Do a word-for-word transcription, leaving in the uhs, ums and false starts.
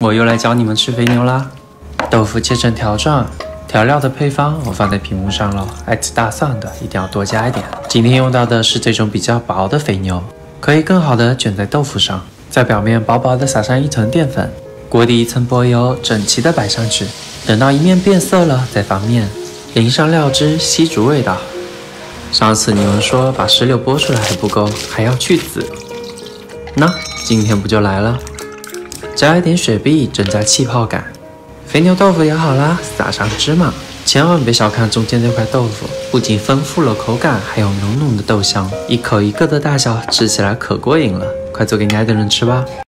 我又来教你们吃肥牛啦！豆腐切成条状，调料的配方我放在屏幕上了，爱吃大蒜的一定要多加一点。今天用到的是这种比较薄的肥牛，可以更好的卷在豆腐上，在表面薄薄的撒上一层淀粉，锅底一层薄油，整齐的摆上去。等到一面变色了，再翻面，淋上料汁，吸足味道。上次你们说把石榴剥出来还不够，还要去籽，那今天不就来了？加一点雪碧，增加气泡感。肥牛豆腐也好啦，撒上芝麻，千万别小看中间这块豆腐，不仅丰富了口感，还有浓浓的豆香，一口一个的大小，吃起来可过瘾了。快做给你爱的人吃吧。